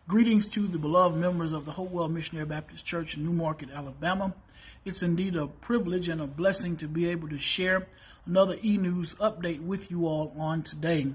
Greetings to the beloved members of the Hopewell Missionary Baptist Church in New Market, Alabama. It's indeed a privilege and a blessing to be able to share another e-news update with you all on today.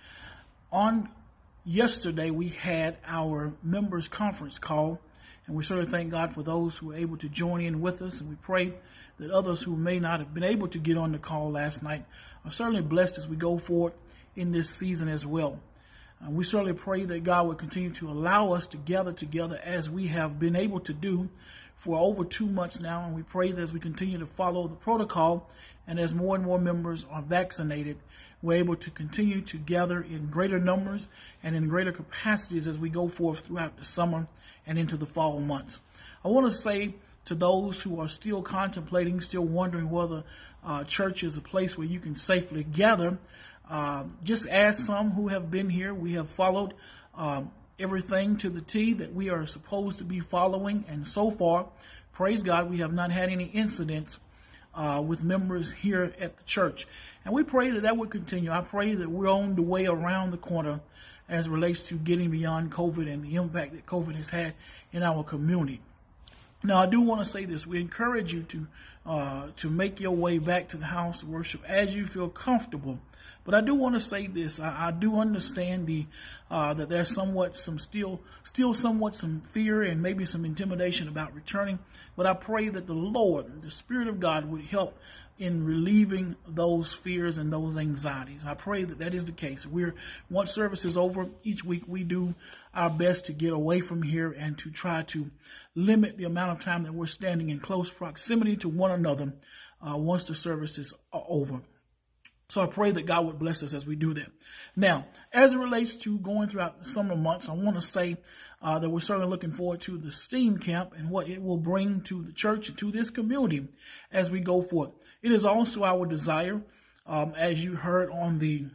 On yesterday, we had our members conference call, and we certainly thank God for those who were able to join in with us, and we pray that others who may not have been able to get on the call last night are certainly blessed as we go forward in this season as well. We certainly pray that God will continue to allow us to gather together as we have been able to do for over 2 months now. And we pray that as we continue to follow the protocol and as more and more members are vaccinated, we're able to continue to gather in greater numbers and in greater capacities as we go forth throughout the summer and into the fall months. I want to say to those who are still contemplating, still wondering whether church is a place where you can safely gather, just as some who have been here, we have followed everything to the T that we are supposed to be following. And so far, praise God, we have not had any incidents with members here at the church. And we pray that that would continue. I pray that we're on the way around the corner as it relates to getting beyond COVID and the impact that COVID has had in our community. Now, I do want to say this. We encourage you to make your way back to the house of worship as you feel comfortable. But I do want to say this. I do understand that there's still somewhat some fear and maybe some intimidation about returning. But I pray that the Lord, the Spirit of God, would help in relieving those fears and those anxieties. I pray that that is the case. Once service is over each week, we do our best to get away from here and to try to limit the amount of time that we're standing in close proximity to one another once the services are over. So I pray that God would bless us as we do that. Now, as it relates to going throughout the summer months, I want to say that we're certainly looking forward to the STEAM camp and what it will bring to the church and to this community as we go forward. It is also our desire, as you heard on the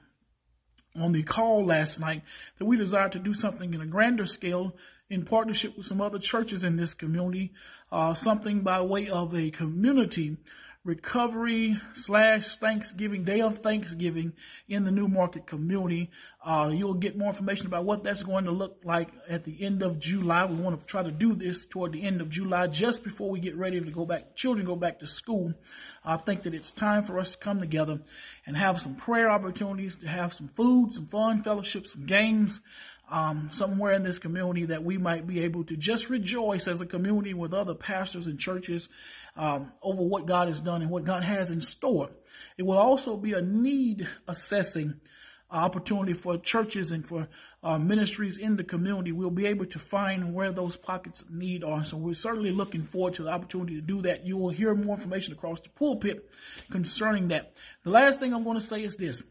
call last night, that we desire to do something in a grander scale in partnership with some other churches in this community, something by way of a community recovery / Thanksgiving, Day of Thanksgiving in the New Market community. You'll get more information about what that's going to look like at the end of July. We want to try to do this toward the end of July, just before we get ready to go back. Children go back to school. I think that it's time for us to come together and have some prayer opportunities, to have some food, some fun, fellowship, some games, somewhere in this community that we might be able to just rejoice as a community with other pastors and churches over what God has done and what God has in store. It will also be a need assessing opportunity for churches and for ministries in the community. We'll be able to find where those pockets of need are. So we're certainly looking forward to the opportunity to do that. You will hear more information across the pulpit concerning that. The last thing I'm going to say is this.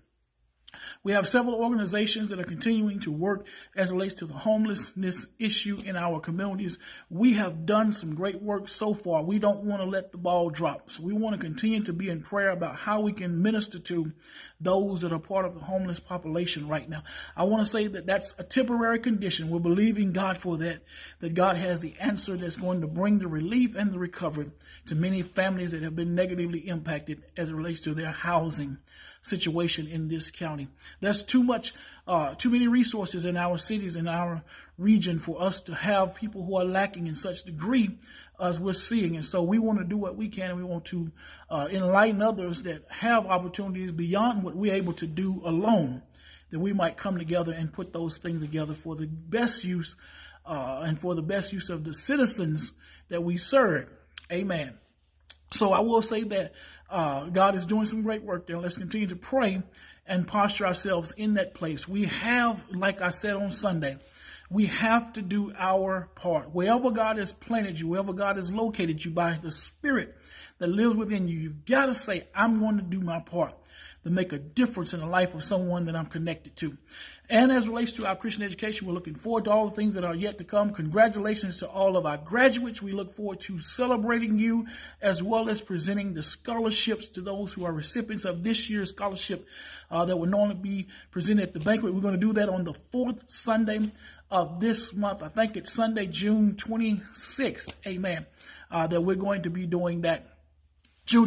We have several organizations that are continuing to work as it relates to the homelessness issue in our communities. We have done some great work so far. We don't want to let the ball drop. So we want to continue to be in prayer about how we can minister to those that are part of the homeless population right now. I want to say that that's a temporary condition. We're believing God for that God has the answer that's going to bring the relief and the recovery to many families that have been negatively impacted as it relates to their housing situation in this county. There's too many resources in our cities, in our region, for us to have people who are lacking in such degree as we're seeing. And so we want to do what we can, and we want to enlighten others that have opportunities beyond what we're able to do alone, that we might come together and put those things together for the best use and for the best use of the citizens that we serve. Amen. So I will say that God is doing some great work there. Let's continue to pray and posture ourselves in that place. We have, like I said on Sunday, we have to do our part. Wherever God has planted you, wherever God has located you by the Spirit that lives within you, you've got to say, I'm going to do my part to make a difference in the life of someone that I'm connected to. And as it relates to our Christian education, we're looking forward to all the things that are yet to come. Congratulations to all of our graduates. We look forward to celebrating you, as well as presenting the scholarships to those who are recipients of this year's scholarship that will normally be presented at the banquet. We're going to do that on the 4th Sunday of this month. I think it's Sunday, June 26th. Amen. That we're going to be doing that. June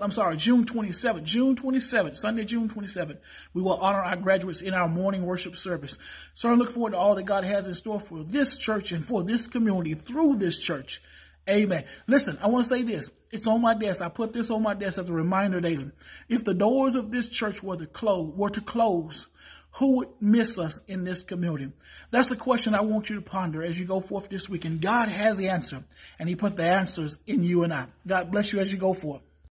27th, Sunday, June 27th, we will honor our graduates in our morning worship service. So I look forward to all that God has in store for this church and for this community through this church. Amen. Listen, I want to say this. It's on my desk. I put this on my desk as a reminder daily. If the doors of this church were to close, who would miss us in this community? That's a question I want you to ponder as you go forth this week. And God has the answer, and he put the answers in you and I. God bless you as you go forth.